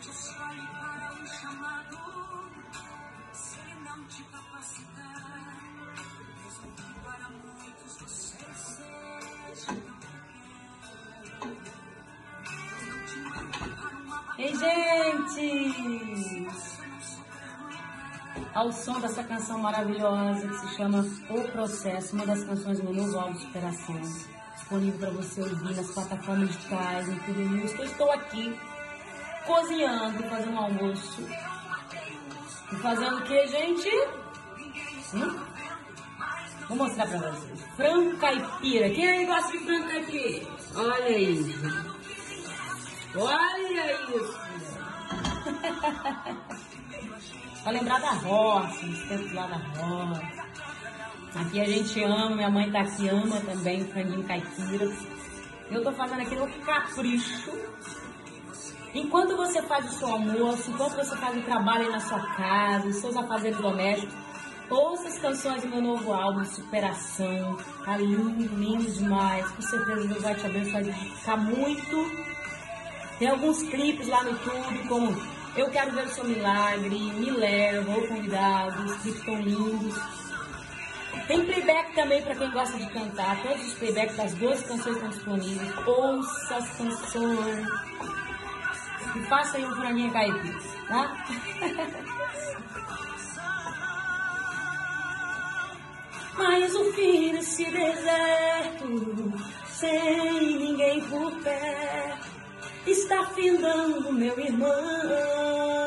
escolhe para um chamado. Se ele não te capacitar, resolve para muitos você seja tão pequeno. Não te manda para uma batalha. Ei, gente! Ao som dessa canção maravilhosa que se chama O Processo, uma das canções do meu novo álbum de superação, disponível para você ouvir nas plataformas digitais, em tudo música. Eu estou aqui cozinhando, fazendo um almoço. E fazendo o que, gente? Vou mostrar para vocês. Frango caipira. Quem aí gosta de frango caipira? Olha aí, gente. Olha isso. Pra lembrar da roça, dos tempos lá da roça. Aqui a gente ama, minha mãe tá aqui, ama também franguinho caipira. Eu tô fazendo aqui no capricho. Enquanto você faz o seu almoço, enquanto você faz o trabalho aí na sua casa, os seus afazeres domésticos, ouça as canções do meu novo álbum de superação. Tá lindo, lindo demais. Com certeza Deus vai te abençoar, vai dedicar muito. Tem alguns clipes lá no YouTube, como Eu Quero Ver o Seu Milagre, Me Leva, ou Convidados, clipes tão lindos. Tem playback também para quem gosta de cantar. Todos os playbacks das 12 canções estão disponíveis. Ouça as canções. E faça aí um franguinho caipira, tá? Mas o fim desse deserto, sem ninguém por perto, está findando, meu irmão.